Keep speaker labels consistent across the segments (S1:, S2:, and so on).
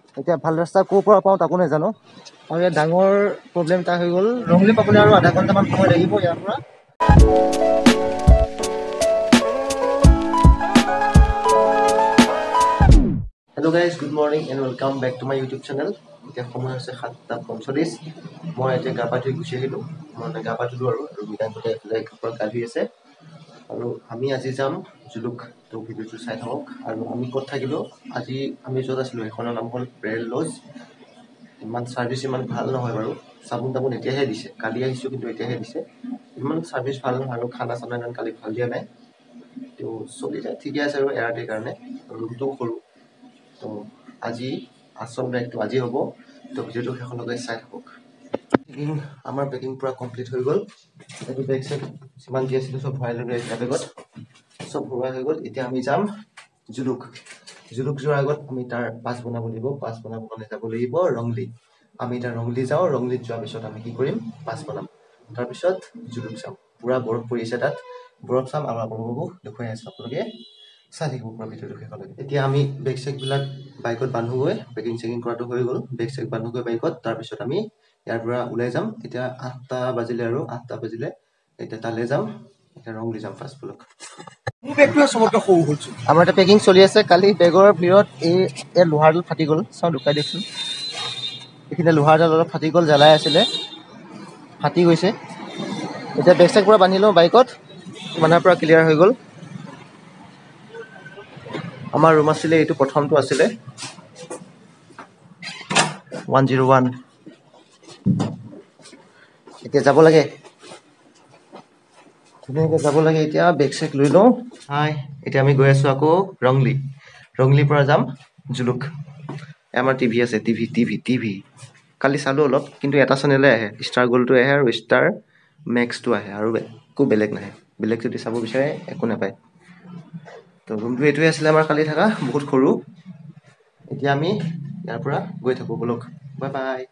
S1: এতিয়া ভাল ৰাস্তা ক'ৰ পৰা পাওঁ তাকো নাজানো আৰু ইয়াত ডাঙৰ প্ৰব্লেম এটা হৈ গ'ল ৰংলি পাবলৈ আৰু আধা ঘণ্টামান সময় লাগিব ইয়াৰ পৰা Hello guys, good morning and welcome back to my YouTube channel. এতিয়া সময় হৈছে 7:45 মই এতিয়া গা পা ধুই গুচি আহিলোঁ মানে গা পা ধুলোঁ আৰু বিধানতে এফালে ঘৰত গা ধুই আছে আৰু আমি আজি যাম জুলুক তো ভিডিঅ'টো চাই থাকক আৰু আমি ক'ত থাকিলোঁ আজি আমি য'ত আছিলোঁ সেইখনৰ নাম হ'ল প্ৰেল লজ ইমান ছাৰ্ভিচ ইমান ভাল নহয় বাৰু চাবোন তাবোন এতিয়াহে দিছে কালি আহিছোঁ কিন্তু এতিয়াহে দিছে ইমান ছাৰ্ভিচ ভাল নহয় আৰু খানা চানা ইমান কালি ভাল দিয়া নাই তো চলি যায় ঠিকে আছে আৰু এৰাতিৰ কাৰণে ৰুমটোও সৰু তো আজি আচল ব্ৰেকটো আজি হ'ব তো ভিডিঅ'টো শেষলৈকে চাই থাকক আমাৰ পেকিং পূৰা কমপ্লিট হৈ গ'ল এইটো বেগ চেগ যিমান যি আছিলোঁ চব ভৰাই লৈ এটা বেগত চব ভৰোৱা হৈ গ'ল এতিয়া আমি যাম জুলুক যোৱাৰ আগত আমি তাৰ পাছ বনাব লাগিব পাছ বনাব কাৰণে যাব লাগিব ৰংলি আমি এতিয়া ৰংলি যাওঁ ৰংলিত যোৱাৰ পিছত আমি কি কৰিম পাছ বনাম তাৰপিছত জুলুক যাম পূৰা বৰফ পৰি আছে তাত বৰফ চাম আৰু আপোনালোককো দেখুৱাই আছোঁ আপোনালোকে চাই থাকিব পৰা ভিডিঅ'টো শেষলৈকে এতিয়া আমি বেগ চেগবিলাক বাইকত বান্ধোগৈ পেকিং চেকিং কৰাটো হৈ গ'ল বেগ চেগ বান্ধোগৈ বাইকত তাৰপিছত আমি ইয়াৰ পৰা ওলাই যাম এতিয়া 8টা বাজিলে আৰু 8টা বাজিলে এতিয়া তালৈ যাম এতিয়া ৰংলি যাম ফাৰ্ষ্ট ব্লক মোৰ বেগটো চবতকৈ সৰু হ'ল আমাৰ এটা পেকিং চলি আছে কালি বেগৰ ভিৰত এই লোহাৰডাল ফাটি গ'ল চাওঁ ঢুকাই দিয়কচোন এইখিনি লোহাৰডাল অলপ ফাটি গ'ল জ্বলাই আছিলে ফাটি গৈছে এতিয়া বেগ চেগ পৰা বান্ধি লওঁ বাইকত বান্ধাৰ পৰা ক্লিয়াৰ হৈ গ'ল আমাৰ ৰুম আছিলে এইটো প্ৰথমটো আছিলে 101 এতিয়া যাব লাগে ধুনীয়াকৈ যাব লাগে এতিয়া বেগ চেগ লৈ লওঁ হাই এতিয়া আমি গৈ আছোঁ আকৌ ৰংলিৰ পৰা যাম জুলুক আমাৰ টিভি আছে টিভি কালি চালোঁ অলপ কিন্তু এটা চেনেলে আহে ষ্টাৰ গ'ল্ডটো আহে আৰু ষ্টাৰ মেক্সটো আহে আৰু একো বেলেগ নাহে বেলেগ যদি চাব বিচাৰে একো নাপায় তো ৰুমটো এইটোৱে আছিলে আমাৰ কালি থকা বহুত সৰু এতিয়া আমি ইয়াৰ পৰা গৈ থাকোঁ বলক বাই বাই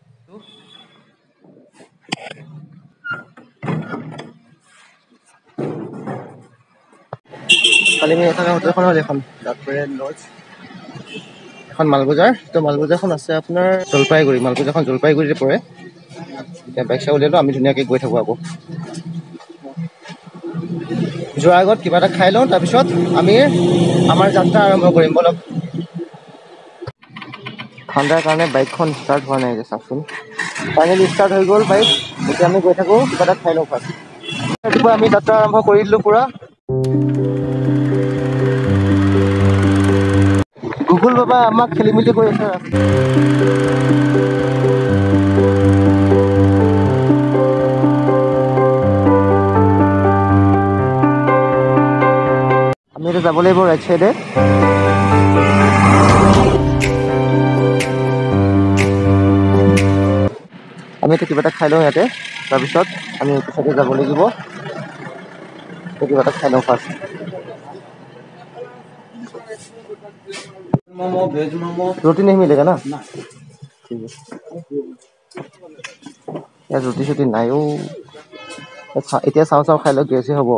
S1: কালি আমি থকা হোটেলখন হ'ল এখন প্ৰেল লজ এখন মালবজাৰ তো মালবজাৰখন আছে আপোনাৰ জলপাইগুৰি মালবজাৰখন জলপাইগুৰিতে পৰে এতিয়া বাইক চাই উলিয়ালোঁ আমি ধুনীয়াকৈ গৈ থাকোঁ আকৌ যোৱাৰ আগত কিবা এটা খাই লওঁ তাৰপিছত আমি আমাৰ যাত্ৰা আৰম্ভ কৰিম বলক ঠাণ্ডাৰ কাৰণে বাইকখন ষ্টাৰ্ট হোৱা নাই যে চাওকচোন ফাইনেলি ষ্টাৰ্ট হৈ গ'ল বাইক এতিয়া আমি গৈ থাকোঁ কিবা এটা খাই লওঁ ফাৰ্ষ্ট ৰাতিপুৱা আমি যাত্ৰা আৰম্ভ কৰি দিলোঁ পূৰা গুগল বাবা আমাক খেলি মেলি কৰি আছে আমি এতিয়া যাব লাগিব ৰাইট চাইডে আমি এতিয়া কিবা এটা খাই লওঁ ইয়াতে তাৰপিছত আমি এইটো চাইডে যাব লাগিব কিবা এটা খাই লওঁ ফাৰ্ষ্ট मोमो वेज मोमो रोटी नहीं मिलेगा ना ठीक है यार रोटी शोटी नहीं हो এতিয়া চাওঁ খাই লওঁ গেছে হ'ব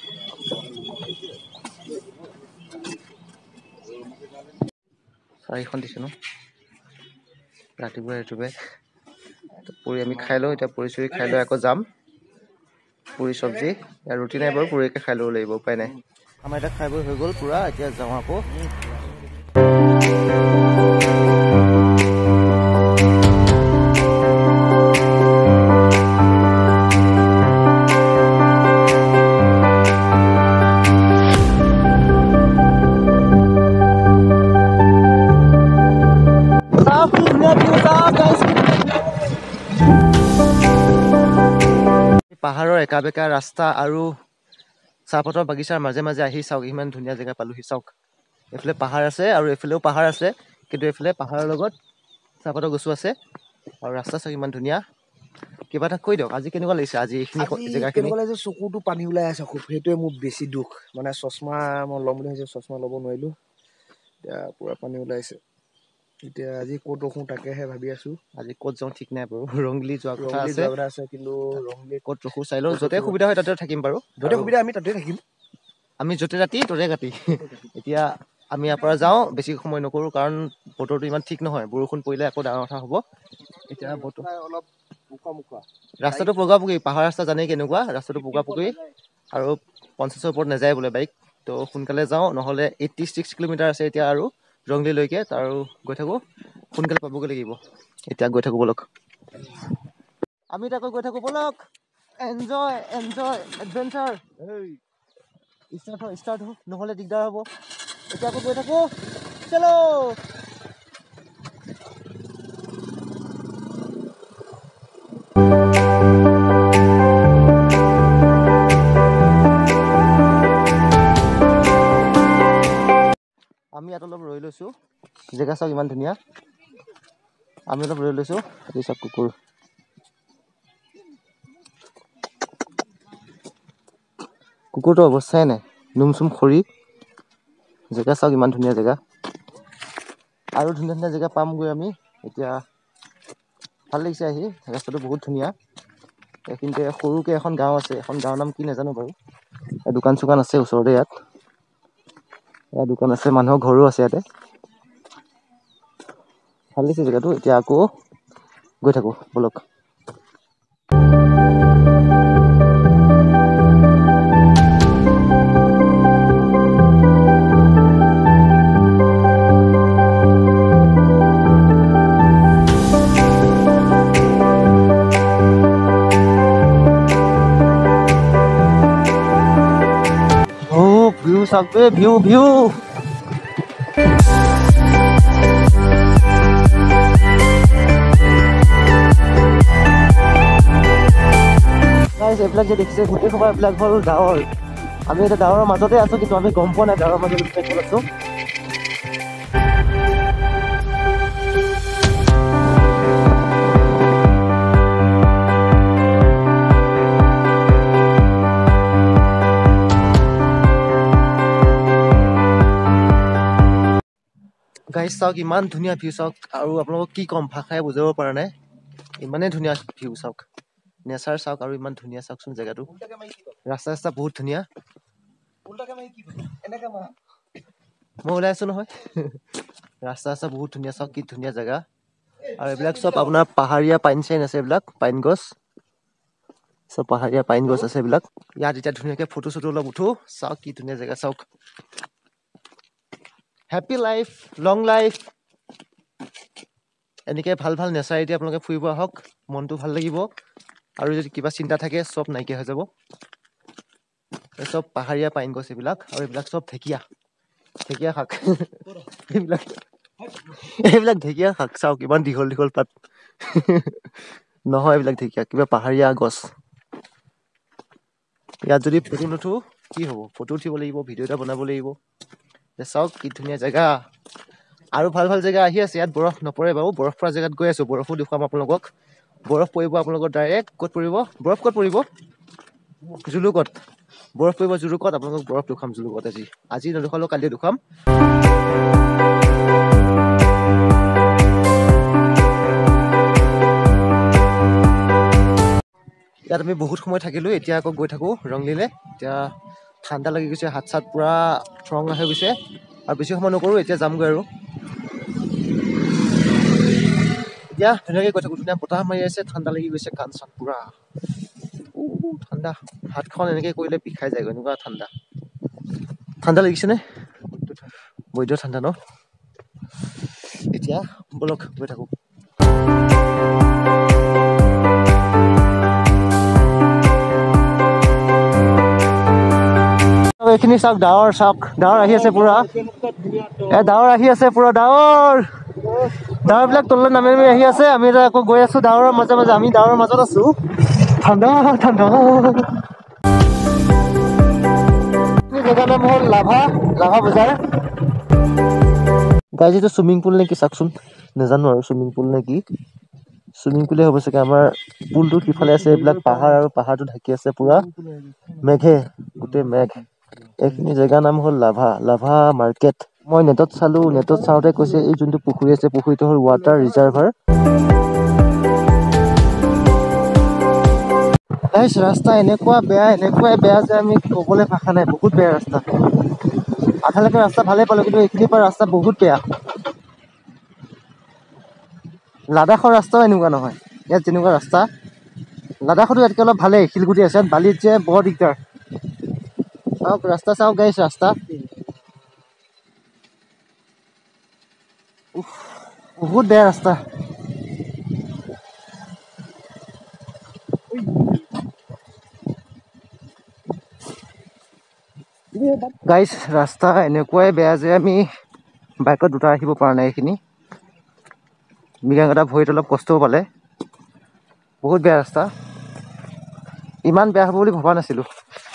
S1: চাৰিখন দিছে ন ৰাতিপুৱা পুৰি আমি খাই লওঁ এতিয়া পুৰি চুৰি খাই লৈ আকৌ যাম পুৰি চব্জি ইয়াৰ ৰুটি নাই বাৰু পুৰিকে খাই ল'ব লাগিব উপায় নাই আমাৰ এতিয়া খাই বৈ হৈ গ'ল পুৰা এতিয়া যাওঁ আকৌ পাহাৰৰ একা বেকা ৰাস্তা আৰু চাহপাতৰ বাগিচাৰ মাজে মাজে আহি চাওক ইমান ধুনীয়া জেগা পালোহি চাওক এইফালে পাহাৰ আছে আৰু এইফালেও পাহাৰ আছে কিন্তু এইফালে পাহাৰৰ লগত চাহপাতৰ গছো আছে আৰু ৰাস্তা চাওক ইমান ধুনীয়া কিবা এটা কৈ দিয়ক আজি কেনেকুৱা লাগিছে আজি এইখিনি জেগাখিনি
S2: কেনেকুৱা লাগিছে চকুটো পানী ওলাই আছে খুব সেইটোৱে মোৰ বেছি দুখ মানে চশমা মই ল'ম বুলি ভাবিছোঁ চশমা ল'ব নোৱাৰিলোঁ এতিয়া পুৰা পানী ওলাইছে এতিয়া আজি ক'ত ৰখোঁ তাকেহে ভাবি আছোঁ
S1: আজি ক'ত যাওঁ ঠিক নাই বাৰু ৰংলি যোৱা কথা
S2: আছে কিন্তু ৰংলি
S1: ক'ত ৰখোঁ চাই লওঁ য'তে সুবিধা হয় তাতে থাকিম বাৰু
S2: য'তে সুবিধা আমি তাতে থাকিম
S1: আমি য'তে ৰাতি ত'তে কাটি এতিয়া আমি ইয়াৰ পৰা যাওঁ, বেছি সময় নকৰোঁ কাৰণ বতৰটো ইমান ঠিক নহয়, বৰষুণ পৰিলে আকৌ ডাঙৰ কথা হ'ব। এতিয়া বতৰ
S2: অলপ মুখা
S1: ৰাস্তাটো পগাপুকি, পাহাৰ ৰাস্তা জানেই কেনেকুৱা, ৰাস্তাটো পগাপুকি আৰু 50ৰ ওপৰত নাযায় বোলে বাইক। তো সোনকালে যাওঁ, নহ'লে 86 কিলোমিটাৰ আছে এতিয়া আৰু ৰংলিলৈকে, আৰু গৈ থাকোঁ, সোনকালে পাবগৈ লাগিব। এতিয়া গৈ থাকোঁ বলক, আমি তাকৈ গৈ থাকোঁ বলক। Enjoy enjoy adventure. ষ্টাৰ্ট হওক, নহ'লে দিগদাৰ হ'ব। এতিয়া আকৌ গৈ থাকোঁ, চলো। আমি ইয়াত অলপ ৰৈ লৈছোঁ, জেগা চাওক ইমান ধুনীয়া। আমি অলপ ৰৈ লৈছোঁ, এই চাওক কুকুৰ। কুকুৰটো অৱস্থাই নাই, নোম চুম সৰি। জেগা চাওক ইমান ধুনীয়া জেগা, আৰু ধুনীয়া ধুনীয়া জেগা পামগৈ আমি এতিয়া। ভাল লাগিছে আহি, ৰাস্তাটো বহুত ধুনীয়া। এইখিনিতে সৰুকৈ এখন গাঁও আছে, এখন গাঁৱৰ নাম কি নাজানো বাৰু। দোকান চোকান আছে ওচৰতে, ইয়াত দোকান আছে, মানুহৰ ঘৰো আছে ইয়াতে। ভাল লাগিছে জেগাটো। এতিয়া আকৌ গৈ থাকোঁ বলক। ভিউ চাওক বে, ভিউ ভিউ। এইবিলাক যে দেখিছে গোটেই সময় এইবিলাক হ'ল ডাৱৰ। আমি এতিয়া ডাৱৰৰ মাজতে আছো, কিন্তু আমি গম পোৱা নাই ডাৱৰৰ মাজত আছো। গাইজ চাওক ইমান ধুনীয়া ভিউ চাওক, আৰু আপোনালোকক কি ক'ম, ভাষাই বুজাব পৰা নাই, ইমানেই ধুনীয়া ভিউ চাওক। নেচাৰ চাওক আৰু ইমান ধুনীয়া চাওকচোন জেগাটো। ৰাস্তা ৰাস্তা বহুত ধুনীয়া। মই ওলাই আছো নহয়। ৰাস্তা ৰাস্তা বহুত ধুনীয়া চাওক, কি ধুনীয়া জেগা। আৰু এইবিলাক চব আপোনাৰ পাহাৰীয়া পাইন চাইন আছে, এইবিলাক পাইন গছ চব, পাহাৰীয়া পাইন গছ আছে এইবিলাক। ইয়াত এতিয়া ধুনীয়াকে ফটো চটো অলপ উঠো, চাওক কি ধুনীয়া জেগা চাওক। Happy life, long life. এনেকে ভাল ভাল নেচাৰেদি আপোনালোকে ফুৰিব আহক, মনটো ভাল লাগিব। আৰু যদি কিবা চিন্তা থাকে চব নাইকিয়া হৈ যাব। চব পাহাৰীয়া পাইন গছ এইবিলাক, আৰু এইবিলাক চব ঢেকীয়া, ঢেকীয়া শাক। এইবিলাক ঢেকীয়া শাক চাওক, ইমান দীঘল দীঘল পাত। নহয় এইবিলাক ঢেকীয়া, কিবা পাহাৰীয়া গছ। ইয়াত যদি ফটো নুঠো কি হ'ব, ফটো উঠিব লাগিব, ভিডিঅ' এটা বনাব লাগিব। চাওক কি ধুনীয়া জেগা, আৰু ভাল ভাল জেগা আহি আছে। ইয়াত বৰফ নপৰে বাৰু, বৰফ পৰা জেগাত গৈ আছো, বৰফো দেখুৱাম আপোনালোকক। বৰফ পৰিব আপোনালোকৰ ডাইৰেক্ট। ক'ত পৰিব বৰফ, ক'ত পৰিব, জুলুকত বৰফ পৰিব, জুলুকত। আপোনালোকক বৰফ দেখুৱাম জুলুকত, আজি নেদেখুৱালেও কালি দেখুৱাম। ইয়াত আমি বহুত সময় থাকিলো, এতিয়া আকৌ গৈ থাকো ৰংলিলে। এতিয়া ঠাণ্ডা লাগি গৈছে, হাত চাত পুৰা ঠৰঙা হৈ গৈছে, আৰু বেছি সময় নকৰো, এতিয়া যামগৈ আৰু। এতিয়া ধুনীয়াকে গৈ থাকো, ধুনীয়া বতাহ মাৰি আছে, ঠাণ্ডা লাগি গৈছে, কাণ চান পুৰা ঠাণ্ডা। হাতখন এনেকে কৰিলে বিষাই যায়, এনেকুৱা ঠাণ্ডা। ঠাণ্ডা লাগিছে নে? বৈদ্য ঠাণ্ডা ন? এতিয়া বলক গৈ থাকো। এইখিনি চাওক, ডাৱৰ চাওক, ডাৱৰ আহি আছে পুৰা। ডাৱৰ আহি আছে পুৰা, ডাৱৰ বিলাক তললৈ নামি নামি আহি আছে। আমি এতিয়া আকৌ গৈ আছো ডাৱৰৰ মাজে মাজে, আমি ডাৱৰৰ মাজত আছো। ঠাণ্ডা ঠাণ্ডা। জেগাৰ নাম হ'ল লাভা, লাভা বজাৰ। গাইজ এইটো চুইমিং পুল নে কি চাওকচোন, নাজানো আৰু চুইমিং পুল নে কি। চুইমিং পুলে হ'ব চাগে। আমাৰ পুলটো সিফালে আছে, এইবিলাক পাহাৰ, আৰু পাহাৰটো ঢাকি আছে পুৰা মেঘে, গোটেই মেঘ। এইখিনি জেগাৰ নাম হ'ল লাভা, লাভা মাৰ্কেট। মই নেটত চালো, নেটত চাওঁতে কৈছে এই যোনটো পুখুৰী আছে, পুখুৰীটো হ'ল ৱাটাৰ ৰিজাৰ্ভাৰ। ৰাস্তা এনেকুৱা বেয়া, এনেকুৱাই বেয়া যে আমি ক'বলৈ ভাষা নাই, বহুত বেয়া ৰাস্তা। আধালৈকে ৰাস্তা ভালে পালোঁ, কিন্তু এইখিনিৰ পৰা ৰাস্তা বহুত বেয়া। লাডাখৰ ৰাস্তাও এনেকুৱা নহয়, ইয়াত যেনেকুৱা ৰাস্তা। লাডাখতো ইয়াতকৈ অলপ ভালেই, শিলগুটি আছে, বালিত যে বৰ দিগদাৰ। চাওক ৰাস্তা, চাওক গাইছ ৰাস্তা, বহুত বেয়া ৰাস্তা। গাইছ ৰাস্তা এনেকুৱাই বেয়া যে আমি বাইকত দুটা ৰাখিব পৰা নাই। এইখিনি মৃগাংকটা ভৰিত অলপ কষ্টও পালে। বহুত বেয়া ৰাস্তা, ইমান বেয়া হ'ব বুলি ভবা নাছিলোঁ।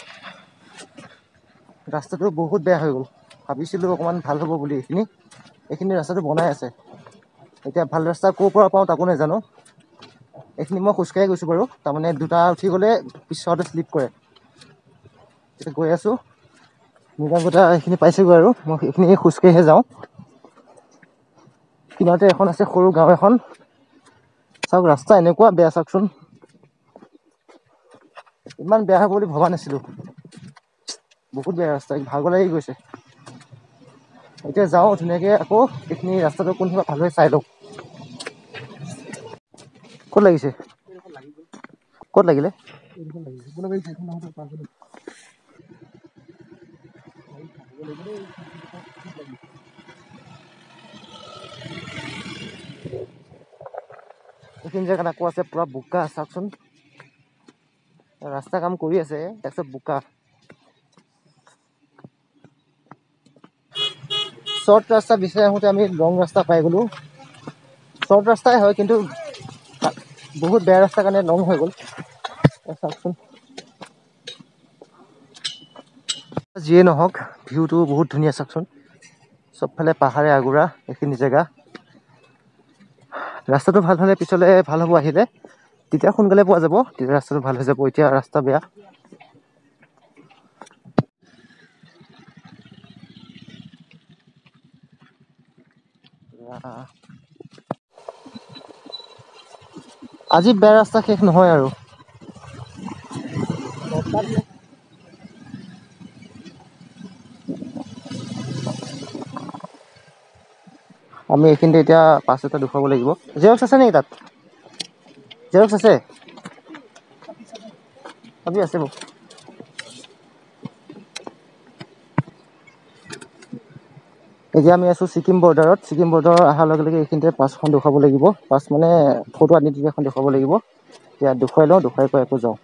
S1: ৰাস্তাটো বহুত বেয়া হৈ গ'ল, ভাবিছিলোঁ অকণমান ভাল হ'ব বুলি। এইখিনি ৰাস্তাটো বনাই আছে, এতিয়া ভাল ৰাস্তা ক'ৰ পৰা পাওঁ তাকো নাজানো। এইখিনি মই খোজকাঢ়ি গৈছোঁ বাৰু, তাৰমানে দুটা উঠি গ'লে পিছতে শ্লিপ কৰে। এতিয়া গৈ আছোঁ, মৃগাংকটা এইখিনি পাইছেগৈ আৰু মই এইখিনি খোজকাঢ়িহে যাওঁ। কিনাৰতে এখন আছে সৰু গাঁও এখন, চাওক ৰাস্তা এনেকুৱা বেয়া চাওকচোন, ইমান বেয়া হ'ব বুলি ভবা নাছিলোঁ। বহুত বেয়া ৰাস্তা, ভাগৰ লাগি গৈছে। এতিয়া যাওঁ ধুনীয়াকৈ, আকৌ এইখিনি ৰাস্তাটো কোনখিনিত ভাল হয় চাই লওঁ। ক'ত লাগিছে? ক'ত লাগিলে? এইখিনি জেগাত আকৌ আছে পুৰা বোকা, চাওকচোন ৰাস্তা কাম কৰি আছে, তাৰপিছত বোকা। শ্বৰ্ট ৰাস্তা বিচাৰি আহোঁতে আমি লং ৰাস্তা পাই গ'লোঁ। শ্বৰ্ট ৰাস্তাই হয়, কিন্তু বহুত বেয়া ৰাস্তাৰ কাৰণে লং হৈ গ'ল। চাওকচোন, যিয়ে নহওক ভিউটো বহুত ধুনীয়া, চাওকচোন চবফালে পাহাৰে আগুৰা এইখিনি জেগা। ৰাস্তাটো ভাল হ'লে পিছলৈ ভাল হ'ব, আহিলে তেতিয়া সোনকালে পোৱা যাব, তেতিয়া ৰাস্তাটো ভাল হৈ যাব। এতিয়া ৰাস্তা বেয়া। আজি বেয়া ৰাস্তা শেষ নহয় আৰু। আমি এইখিনিতে এতিয়া পাছ এটা দেখুৱাব লাগিব। জেৰক্স আছে নেকি তাত? জেৰক্স আছে? ভাবি আছে মোক। এতিয়া আমি আছোঁ ছিকিম বৰ্ডাৰত। ছিকিম বৰ্ডাৰৰ অহাৰ লগে লগে এইখিনিতে পাছখন দেখুৱাব লাগিব। পাছ মানে ফটো আইডেণ্টিটি এখন দেখুৱাব লাগিব। এতিয়া দেখুৱাই লওঁ, দেখুৱাই কৈ আকৌ যাওঁ।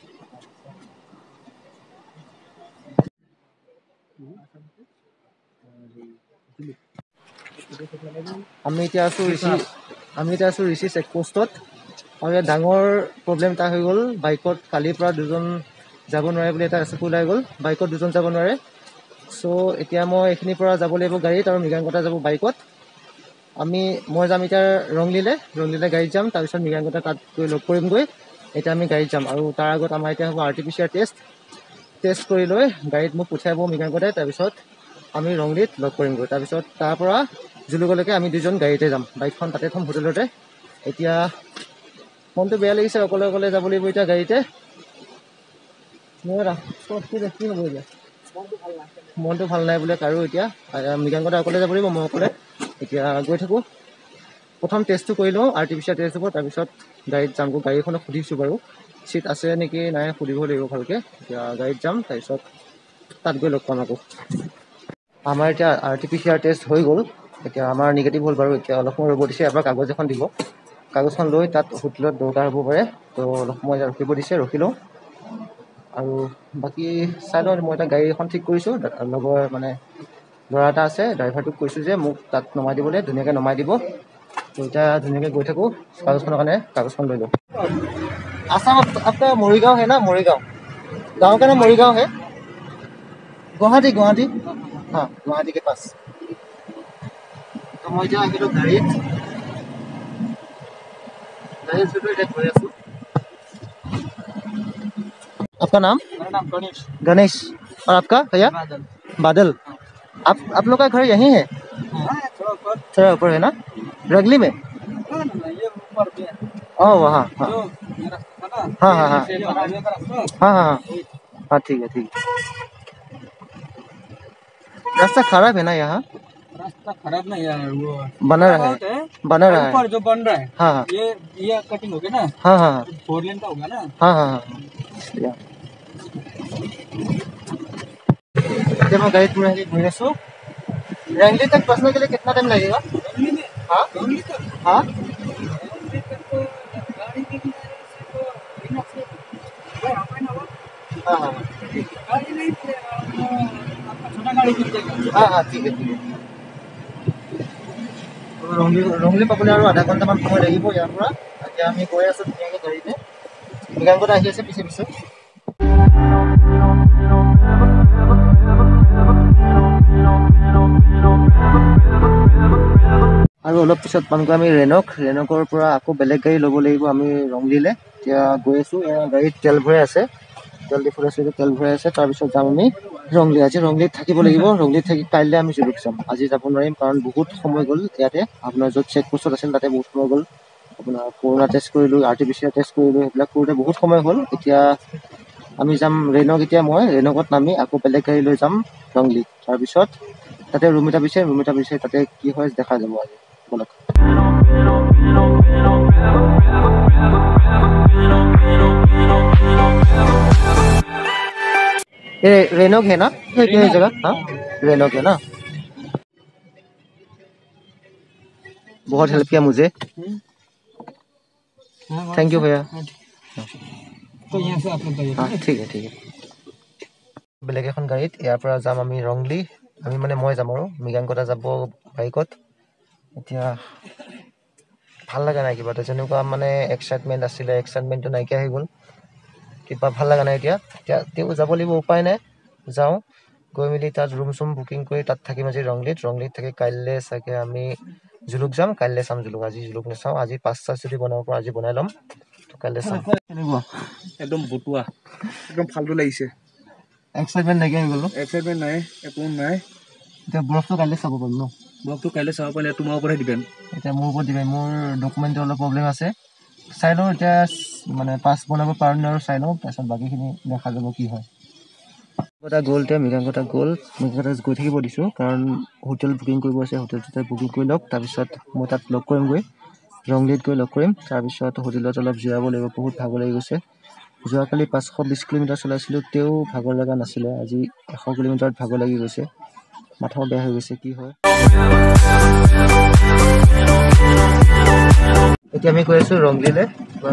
S1: আমি এতিয়া আছোঁ ঋষি চেকপোষ্টত। আৰু ইয়াত ডাঙৰ প্ৰব্লেম এটা হৈ গ'ল, বাইকত কালিৰ পৰা দুজন যাব নোৱাৰে বুলি এটা এছ অ' পি ওলাই গ'ল। বাইকত দুজন যাব নোৱাৰে। চ' এতিয়া মই এইখিনিৰ পৰা যাব লাগিব গাড়ীত, আৰু মৃগাংকটা যাব বাইকত। মই যাম এতিয়া ৰংলিলে গাড়ীত যাম, তাৰপিছত মৃগাংকটা তাত গৈ লগ কৰিমগৈ। এতিয়া আমি গাড়ীত যাম, আৰু তাৰ আগত আমাৰ এতিয়া হ'ব RT-PCR টেষ্ট কৰি লৈ গাড়ীত মোক পঠিয়াব মৃগাংকটাই। তাৰপিছত আমি ৰংলিত লগ কৰিমগৈ। তাৰপিছত তাৰ পৰা জুলুকলৈকে আমি দুজন গাড়ীতে যাম, বাইকখন তাতে থ'ম হোটেলতে। এতিয়া মনটো বেয়া লাগিছে, অকলে অকলে যাব লাগিব এতিয়া গাড়ীতে। কি হ'ব এতিয়া? মনটো ভাল নাই বোলে কাৰো এতিয়া। মৃগাংকটা অকলে যাব লাগিব, মই অকলে। এতিয়া গৈ থাকোঁ, প্ৰথম টেষ্টটো কৰি লওঁ, RT-PCR টেষ্ট হ'ব। তাৰপিছত গাড়ীত যামগৈ। গাড়ীখনক সুধিছোঁ বাৰু চিট আছে নেকি নাই, সুধিব লাগিব ভালকৈ। এতিয়া গাড়ীত যাম, তাৰপিছত তাত গৈ লগ পাম আকৌ। আমাৰ এতিয়া RT-PCR টেষ্ট হৈ গ'ল। এতিয়া আমাৰ নিগেটিভ হ'ল বাৰু। এতিয়া অলপ সময় ৰ'ব দিছে, এবাৰ কাগজ এখন দিব। কাগজখন লৈ তাত হোটেলত দৰকাৰ হ'ব পাৰে, তো অলপ সময় ৰখিব দিছে, ৰখি লওঁ। আৰু বাকী চাই লওঁ, মই এটা গাড়ী এখন ঠিক কৰিছোঁ। লগৰ মানে ল'ৰা এটা আছে, ড্ৰাইভাৰটোক কৈছোঁ যে মোক তাত নমাই দিবলৈ, ধুনীয়াকৈ নমাই দিব। তো এতিয়া ধুনীয়াকৈ গৈ থাকোঁ, কাগজখনৰ কাৰণে কাগজখন লৈ লওঁ। আসাম आपका মৰিগাঁও है ना? মৰিগাঁও गाँव का नाम মৰিগাঁও है? गुवाहाटी हाँ, गुवाहाटी के पास। तो मैं जो আহিলোঁ गाड़ीत गई आছোঁ। आपका नाम? मेरा नाम गणेश। और आपका भैया? बादल। आप लोग का घर यहीं है? थोड़ा ऊपर है ना, रगली में? ओह वहाँ, हाँ हाँ हाँ हाँ हाँ हाँ हाँ, ठीक है ठीक है। रास्ता खराब है ना यहाँ?
S3: रास्ता खराब नहीं यार, वो
S1: बना रहा है, बना रहा है।
S3: ऊपर जो बन रहा है,
S1: हाँ
S3: ये कटिंग हो गया ना,
S1: हाँ हाँ
S3: 4 लेन का होगा ना।
S1: हाँ हाँ हाँ। जब मैं गाड़ी पूरा घूमे सो रंगली तक पहुँचने के लिए कितना टाइम लगेगा? हाँ हाँ हाँ हाँ हाँ हाँ ठीक है ठीक है। ৰংলি পাবলৈ আৰু আধা ঘণ্টামান সময় লাগিব ইয়াৰ পৰা। এতিয়া আমি গৈ আছোঁ ধুনীয়াকৈ গাড়ীতে, মৃগাংকত আহি আছে পিছে পিছে। আৰু অলপ পিছত পামগৈ আমি ৰেনকৰ পৰা আকৌ বেলেগ গাড়ী ল'ব লাগিব আমি ৰংলিলে। এতিয়া গৈ আছোঁ, গাড়ীত তেল ভৰাই আছে, তেল ডিপুত আছে, তেল ভৰাই আছে। তাৰপিছত যাম আমি ৰংলি। আজি ৰংলিত থাকিব লাগিব, ৰংলিত থাকি কাইলৈ আমি জুলুক যাম। আজি যাব নোৱাৰিম কাৰণ বহুত সময় গ'ল ইয়াতে। আপোনাৰ য'ত চেক পোষ্টত আছিল তাতে বহুত সময় গ'ল। আপোনাৰ কৰোণা টেষ্ট কৰিলোঁ, RT-PCR টেষ্ট কৰিলোঁ, সেইবিলাক কৰোঁতে বহুত সময় হ'ল। এতিয়া আমি যাম ৰেনক। এতিয়া মই ৰেনকত নামি আকৌ বেলেগ গাড়ী লৈ যাম ৰংলি। তাৰপিছত তাতে ৰুম এটা বিচাৰি তাতে কি হয় দেখা যাব আজি। বলক ये रेनॉक है ना? ये जगह हाँ रेनॉक है ना। बहुत हेल्प किया मुझे, थैंक यू भैया।
S3: तो यहाँ से आप लोग
S1: हाँ ठीक है ठीक है। বেলেগ এখন গাড়ীত ইয়াৰ পৰা যাম আমি ৰংলি। আমি মানে মই যাম আৰু মৃগাংকতা যাব বাইকত। এতিয়া ভাল লগা নাই কিবা এটা, যেনেকুৱা মানে এক্সাইটমেণ্ট আছিলে এক্সাইটমেণ্টটো নাইকিয়া হৈ গ'ল। কিবা ভাল লগা নাই এতিয়া। তেওঁ যাব লাগিব, উপায় নাই। যাওঁ, গৈ মেলি তাত ৰুম চুম বুকিং কৰি তাত থাকিম আজি ৰংলিত থাকি কাইলৈ চাগে আমি জুলুক যাম। কাইলৈ চাম জুলুক, আজি জুলুক নাচাওঁ। আজি 5টা যদি বনাব পাৰোঁ আজি বনাই ল'ম, কাইলৈ চাম। কেনেকুৱা?
S2: একদম বটুৱা, একদম ফাল্টু লাগিছে।
S1: এক্সাইটমেণ্ট নাইকিয়া হৈ গ'ল।
S2: এক্সাইটমেণ্ট নাই, একো নাই।
S1: এতিয়া বৰফটো কাইলৈ চাব পাৰিম ন?
S2: বৰফটো কাইলৈ চাব পাৰিলে তোমাৰ ওপৰতহে ডিপেণ্ড।
S1: এতিয়া মোৰ ওপৰত ডিপেণ্ড, মোৰ ডকুমেণ্টৰ অলপ প্ৰব্লেম আছে। চাই লওঁ এতিয়া মানে পাছ বনাব পাৰোঁ নে আৰু চাই লওঁ, তাৰপিছত বাকীখিনি দেখা যাব কি হয়। এটা গ'ল, এতিয়া মৃগাংকতা গ'ল। মৃগাংকতা গৈ থাকিব দিছোঁ কাৰণ হোটেল বুকিং কৰিব আছে। হোটেল বুকিং কৰি লওক, তাৰপিছত মই তাত লগ কৰিমগৈ, ৰংলিত গৈ লগ কৰিম। তাৰপিছত হোটেলত অলপ জিৰাব লাগিব, বহুত ভাগৰ লাগি গৈছে। যোৱাকালি 520 কিলোমিটাৰ চলাইছিলোঁ, তেও ভাগৰ লগা নাছিলে। আজি 100 কিলোমিটাৰত ভাগৰ লাগি গৈছে, মাথাও বেয়া হৈ গৈছে। কি হয় এতিয়া আমি গৈ আছোঁ ৰংলিলৈ।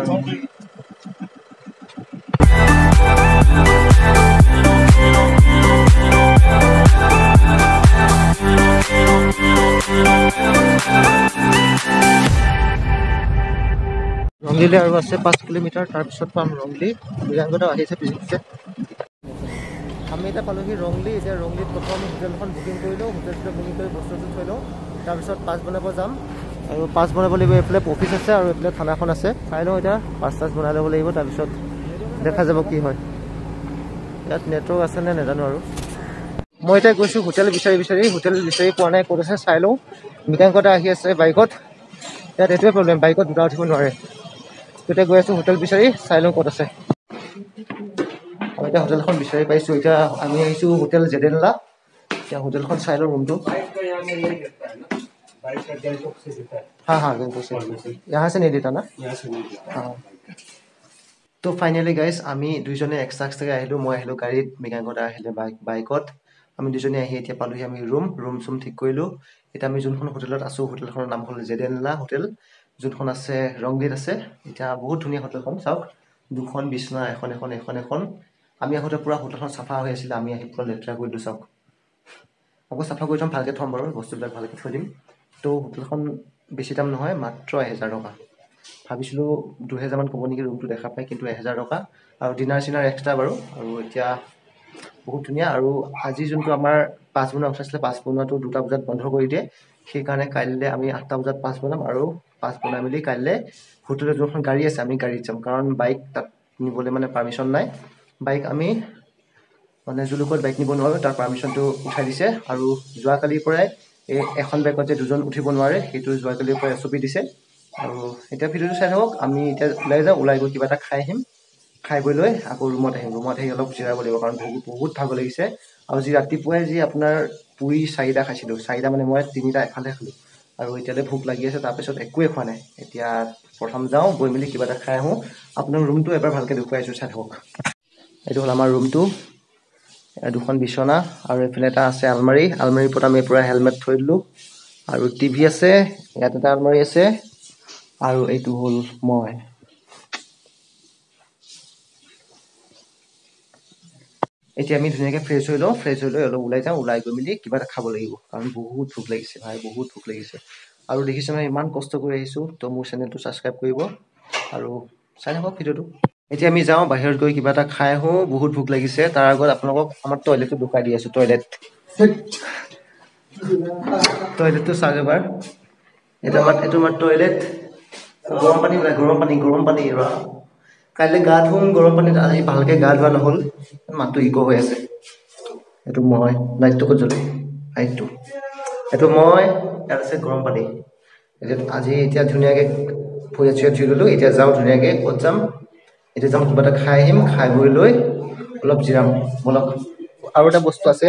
S1: ৰংলিলৈ আৰু আছে 5 কিলোমিটাৰ, তাৰপিছত পাম ৰংলি। মৃগাংকতা আহিছে পিছে। আমি এতিয়া পালোহি ৰংলি। এতিয়া ৰংলিত প্ৰথম হোটেলখন বুকিং কৰিলোঁ, হোটেলটো বুকিং কৰি বস্তুটো থৈ লওঁ, তাৰপিছত পাছ বনাব যাম। আৰু পাছ বনাব লাগিব, এইফালে অফিচ আছে আৰু এইফালে থানাখন আছে। চাই লওঁ এতিয়া পাছ বনাই ল'ব লাগিব, তাৰপিছত দেখা যাব কি হয়। ইয়াত নেটৱৰ্ক আছে নে নাজানো আৰু। মই এতিয়া গৈছোঁ হোটেল বিচাৰি পোৱা নাই, ক'ত আছে চাই লওঁ। মৃগাংকতা আহি আছে বাইকত। ইয়াত এইটোৱে প্ৰব্লেম, বাইকত দুটা উঠিব নোৱাৰে। এতিয়া গৈ আছোঁ হোটেল বিচাৰি, চাই লওঁ ক'ত আছে। আমি এতিয়া হোটেলখন বিচাৰি পাইছোঁ। এতিয়া আমি আহিছোঁ হোটেল জেডেনলা। এতিয়া হোটেলখন চাই লওঁ ৰুমটো। हाँ हाँ गंगटोक से, यहाँ से नहीं देता ना? हाँ। তো ফাইনেলি গাইজ আমি দুইজনে এক্সট্ৰাকৈ আহিলোঁ। মই আহিলোঁ গাড়ীত, মৃগাংকতা আহিলে বাইকত। আমি দুজনে আহি এতিয়া পালোহি আমি ৰুম চুম ঠিক কৰিলোঁ। এতিয়া আমি যোনখন হোটেলত আছোঁ, হোটেলখনৰ নাম হ'ল জেডেনলা হোটেল, যোনখন আছে ৰংলিত আছে। এতিয়া বহুত ধুনীয়া হোটেলখন, চাওক, 2খন বিচনা, এখন। আমি আহোঁতে পূৰা হোটেলখন চাফা হৈ আছিলে, আমি আহি পূৰা লেতেৰা কৰি দিলোঁ। চাওক, আকৌ চাফা কৰি থ'ম, ভালকৈ থ'ম বাৰু, বস্তুবিলাক ভালকৈ থৈ দিম। তো হোটেলখন বেছি দাম নহয়, মাত্ৰ 1000 টকা। ভাবিছিলোঁ 2000 মান ক'ব নেকি ৰুমটো দেখা পাই, কিন্তু 1000 টকা আৰু ডিনাৰ চিনাৰ এক্সট্ৰা বাৰু। আৰু এতিয়া বহুত ধুনীয়া। আৰু আজি যোনটো আমাৰ পাছ বনোৱা কথা আছিলে, পাছ বনোৱাটো 2টা বজাত বন্ধ কৰি দিয়ে। সেইকাৰণে কাইলৈ আমি 8টা বজাত পাছ বনাম, আৰু পাছ বনাই মেলি কাইলৈ হোটেলত যোনখন গাড়ী আছে আমি গাড়ীত যাম, কাৰণ বাইক তাত নিবলৈ মানে পাৰ্মিশ্যন নাই। বাইক আমি মানে জুলুকত বাইক নিব নোৱাৰোঁ, তাৰ পাৰ্মিশ্যনটো উঠাই দিছে। আৰু যোৱাকালিৰ পৰাই এই এখন বাইকত যে 2জন উঠিব নোৱাৰে, সেইটো যোৱাকালিৰ পৰাই SOP দিছে। আৰু এতিয়া ভিডিঅ'টো চাই থাকক। আমি এতিয়া ওলাই গৈ কিবা এটা খাই আহিম, খাই বৈ লৈ আকৌ ৰুমত আহিম। ৰুমত আহি অলপ জিৰাব লাগিব, কাৰণ বহুত ভাগৰ লাগিছে। আৰু ৰাতিপুৱাই আপোনাৰ পুৰি 4টা খাইছিলোঁ 4টা মানে মই 3টা এফালে খালোঁ আৰু এতিয়ালৈ ভোক লাগি আছে তাৰপিছত একোৱে খোৱা নাই এতিয়া প্ৰথম যাওঁ গৈ মেলি কিবা এটা খাই আহোঁ আপোনাৰ ৰুমটো এবাৰ ভালকৈ দেখুৱাইছোঁ চাই থাকক এইটো হ'ল আমাৰ ৰুমটো দুখন বিছনা আৰু এইফালে এটা আছে আলমাৰী আলমাৰীৰ ওপৰত আমি পুৰা হেলমেট থৈ দিলোঁ আৰু টিভি আছে ইয়াত এটা আলমাৰী আছে আৰু এইটো হ'ল মই এতিয়া আমি ধুনীয়াকৈ ফ্ৰেছ হৈ লওঁ ফ্ৰেছ হৈ লৈ অলপ ওলাই যাওঁ ওলাই গৈ মেলি কিবা এটা খাব লাগিব কাৰণ বহুত ভোক লাগিছে ভাই বহুত ভোক লাগিছে আৰু দেখিছোঁ মই ইমান কষ্ট কৰি আহিছোঁ তো মোৰ চেনেলটো ছাবস্ক্ৰাইব কৰিব আৰু চাই থাকক ভিডিঅ'টো এতিয়া আমি যাওঁ বাহিৰত গৈ কিবা এটা খাই আহোঁ বহুত ভোক লাগিছে তাৰ আগত আপোনালোকক আমাৰ টয়লেটটো দেখুৱাই দি আছোঁ টয়লেটটো চাওক এবাৰ এইটো আমাৰ টয়লেট গৰম পানী ওলাই গৰম পানী কাইলৈ গা ধুম গৰম পানীত আজি ভালকৈ গা ধোৱা নহ'ল মাতটো ইক' হৈ আছে এইটো মই লাইটটো ক'ত জ্বলে লাইটটো এইটো মই ইয়াত আছে গৰম পানী এতিয়া ধুনীয়াকৈ ভৰি চুই ধুই ল'লোঁ এতিয়া যাওঁ ধুনীয়াকৈ ক'ত যাম এতিয়া যাম কিবা এটা খাই আহিম খাই বৈ লৈ অলপ জিৰাম বলক আৰু এটা বস্তু আছে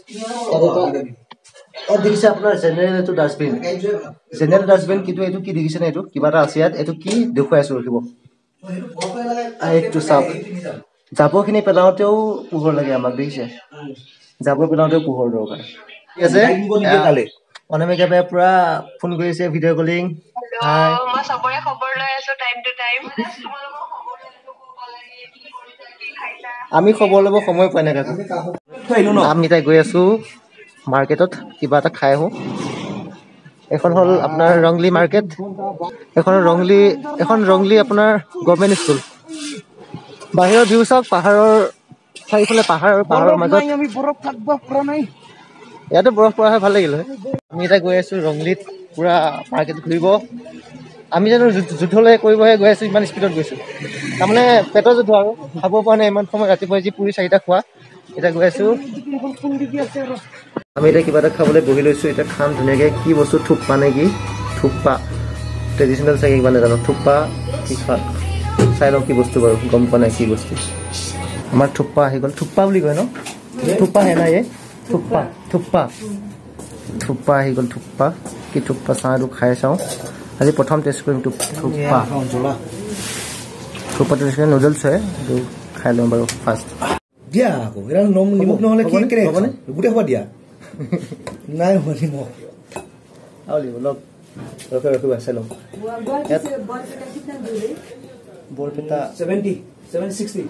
S1: দেখিছে আপোনাৰ জেনেৰেল এইটো ডাষ্টবিন কিন্তু এইটো কি দেখিছেনে এইটো কিবা এটা আছে ইয়াত এইটো কি দেখুৱাই আছোঁ ৰখিব এইটো চাওক জাবৰখিনি পেলাওঁতেও পোহৰ লাগে আমাক দেখিছে জাবৰ পেলাওঁতেও পোহৰ দৰকাৰ ঠিক আছে অনামিকা বাই পুৰা ফোন কৰিছে ভিডিঅ' কলিং
S4: মই চবৰে খবৰ লৈ আছো টাইম টু টাইম
S1: আমি খবৰ ল'ব সময় পোৱা নাই কাকো আমি তাই গৈ আছোঁ মাৰ্কেটত কিবা এটা খাই আহোঁ এখন হ'ল আপোনাৰ ৰংলি মাৰ্কেট এখন ৰংলি আপোনাৰ গভৰ্ণমেণ্ট স্কুল বাহিৰৰ ভিউ চাওক পাহাৰৰ চাৰিওফালে পাহাৰৰ মাজত ইয়াতো বৰফ পৰা হয় ভাল লাগিল হয় আমি এতিয়া গৈ আছোঁ ৰংলিত পূৰা মাৰ্কেট ঘূৰিব আমি জানো যুদ্ধলৈ কৰিবহে গৈ আছোঁ ইমান স্পীডত গৈছোঁ তাৰমানে পেটৰ যুদ্ধ আৰু খাব পৰা নাই ইমান সময় ৰাতিপুৱা যি পুৰি 4টা খোৱা এতিয়া গৈ আছোঁ আমি এতিয়া কিবা এটা খাবলৈ বহি লৈছোঁ এতিয়া খাম ধুনীয়াকৈ কি বস্তু থুপ্পা নে কি থুপ্পা ট্ৰেডিশ্যনেল চাগে কিবা নাজানো থুপ্পা কি খোৱা চাই লওঁ কি বস্তু বাৰু গম পোৱা নাই কি বস্তু আমাৰ থুপ্পা আহি গ'ল থুপ্পা বুলি কয় ন থুপ্পা হে নাই থুপ্পা আহি গ'ল থুপ্পা কি থুপ্পা চাহটো খাই চাওঁ আজি প্ৰথম টেষ্ট কৰিম থুপ্পা ট্ৰেডিশ্যনেল নুডলছ হয় এইটো খাই লওঁ বাৰু ফাৰ্ষ্ট
S2: দিয়া আকৌ এটা নিমখ নহ'লে কি কেনে গোটেই খোৱা দিয়া নাই হোৱা নিমখ
S1: আৰু অলপ ৰখিবা চাই লওঁ বৰপেটা
S2: 70-60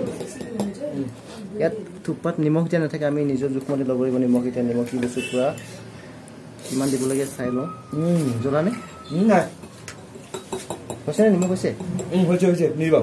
S1: ইয়াত থুপ্পাত নিমখ দিয়া নাথাকে আমি নিজৰ জোখমতে ল'ব লাগিব নিমখ এতিয়া নিমখ কি বস্তু পূৰা কিমান দিবলগীয়া চাই লওঁ জ্বলানে
S2: নাই
S1: হৈছেনে নিমখ হৈছে
S2: হৈছে নিবা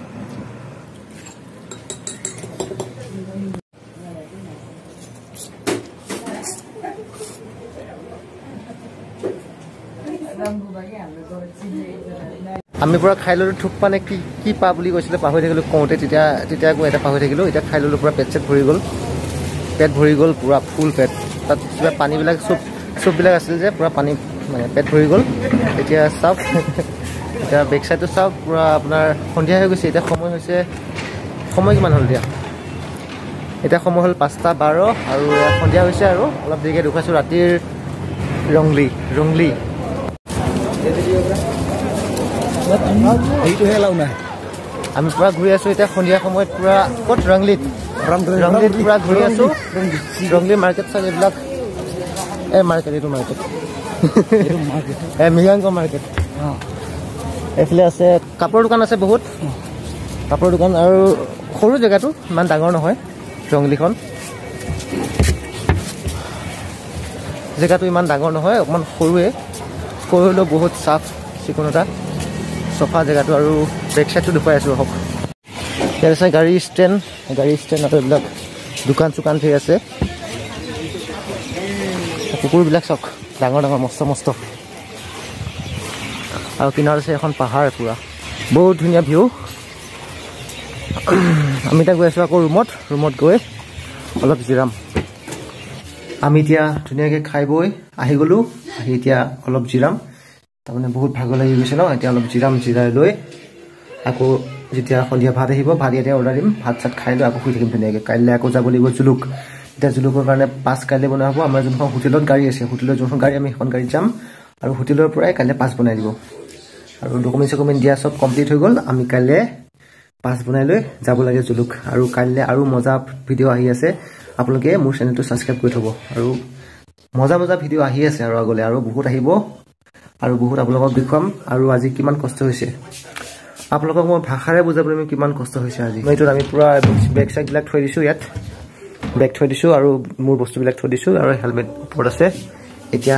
S1: আমি পুৰা খাই ল'লোঁ থুপ্পা নে কি পা বুলি কৈছিলে পাহৰি থাকিলোঁ কওঁতে তেতিয়া আকৌ এটা পাহৰি থাকিলোঁ এতিয়া খাই ল'লোঁ পূৰা পেট ভৰি গ'ল পূৰা ফুল পেট তাত কিবা পানীবিলাক চুপবিলাক আছিল যে পূৰা পানী মানে পেট ভৰি গ'ল এতিয়া চাওক এতিয়া বেক চাইডটো চাওক পূৰা আপোনাৰ সন্ধিয়া হৈ গৈছে এতিয়া সময় কিমান হ'ল এতিয়া সময় হ'ল 5:12 আৰু সন্ধিয়া হৈছে আৰু অলপ দেৰিকৈ দেখুৱাইছোঁ ৰাতিৰ ৰংলি
S2: এইটোহে লাও নাই
S1: আমি পূৰা ঘূৰি আছোঁ এতিয়া সন্ধিয়া সময়ত পূৰা ক'ত ৰংলিত পূৰা ঘূৰি আছোঁ ৰংলি মাৰ্কেট চাই এইবিলাক এইটো মাৰ্কেট মৃগাংক মাৰ্কেট এইফালে আছে কাপোৰৰ দোকান আছে বহুত কাপোৰৰ দোকান আৰু সৰু জেগাটো ইমান ডাঙৰ নহয় ৰংলিখন জেগাটো ইমান ডাঙৰ নহয় অকণমান সৰুৱে হ'লেও বহুত চাফ চিকুণতা চফা জেগাটো আৰু বেক চাইডটো দেখুৱাই আছোঁ হওক ইয়াত আছে গাড়ী ষ্টেণ্ড আৰু এইবিলাক দোকান চোকান ধেৰ আছে কুকুৰবিলাক চাওক ডাঙৰ মস্ত আৰু কিনাৰত আছে এখন পাহাৰ পূৰা বহুত ধুনীয়া ভিউ আমি এতিয়া গৈ আছোঁ আকৌ ৰুমত গৈ অলপ জিৰাম আমি এতিয়া ধুনীয়াকৈ খাই বৈ আহি গ'লোঁ এতিয়া অলপ জিৰাম তাৰমানে বহুত ভাগৰ লাগি গৈছে ন এতিয়া অলপ জিৰাই লৈ আকৌ যেতিয়া সন্ধিয়া ভাত আহিব ভাত ইয়াতে অৰ্ডাৰ দিম ভাত চাত খাই লৈ আকৌ শুই থাকিম ধুনীয়াকৈ কাইলৈ আকৌ যাব লাগিব এতিয়া জুলুকৰ কাৰণে পাছ কাইলৈ বনোৱা হ'ব আমাৰ যোনখন হোটেলত গাড়ী আছে হোটেলৰ যোনখন গাড়ী আমি সেইখন গাড়ীত যাম আৰু হোটেলৰ পৰাই কাইলৈ পাছ বনাই দিব আৰু ডকুমেণ্ট দিয়া সব কমপ্লিট হৈ গ'ল আমি কাইলৈ পাছ বনাই লৈ যাব লাগে জুলুক আৰু কাইলৈ আৰু মজা ভিডিঅ' আহি আছে আপোনালোকে মোৰ চেনেলটো ছাবস্ক্ৰাইব কৰি থ'ব আৰু মজা ভিডিঅ' আহি আছে আৰু আগলৈ আৰু বহুত আহিব আৰু বহুত আপোনালোকক দেখুৱাম আৰু আজি কিমান কষ্ট হৈছে আপোনালোকক মই ভাষাৰে বুজাবলৈ আমি কিমান কষ্ট হৈছে আজি এইটোত আমি পুৰা বেগ চেগবিলাক থৈ দিছোঁ ইয়াত বেগ থৈ দিছোঁ আৰু মোৰ বস্তুবিলাক থৈ দিছোঁ আৰু হেলমেট ওপৰত আছে এতিয়া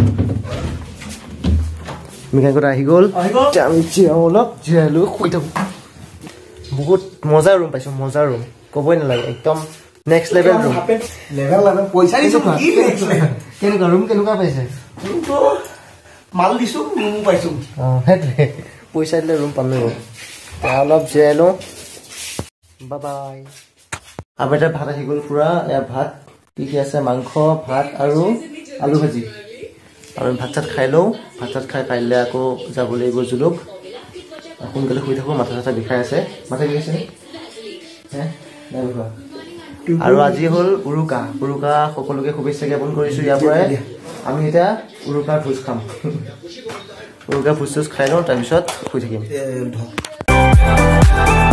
S1: মেকানিকত আহি গ'ল আমি অলপ জিৰালোঁ শুই থাকোঁ বহুত মজা ৰুম পাইছোঁ মজা ৰুম ক'বই নালাগে একদম নেক্সট লেভেল ৰুম
S2: পইচা দিছোঁ
S1: কেনেকুৱা ৰুম কেনেকুৱা পাইছে
S2: মাল দিছোঁ ৰুম পাইছোঁ
S1: সেইটোৱে পইচা দিলে ৰুম পামেই এতিয়া অলপ জিৰাই লওঁ বাই আমাৰ এতিয়া ভাত আহি গ'ল পুৰা এয়া ভাত কি আছে মাংস ভাত আৰু আলু ভাজি আৰু ভাত চাত খাই লওঁ ভাত চাত খাই কাইলৈ আকৌ যাব লাগিব জুলুক সোনকালে শুই থাকোঁ মাথা চাথা বিষাই আছে মাথা বিষাইছে আৰু আজি হ'ল উৰুকা সকলোকে শুভেচ্ছা জ্ঞাপন কৰিছোঁ ইয়াৰ পৰাই আমি এতিয়া উৰুকাৰ ভোজ খাম উৰুকাৰ ভোজ চোজ খাই লওঁ তাৰপিছত শুই থাকিম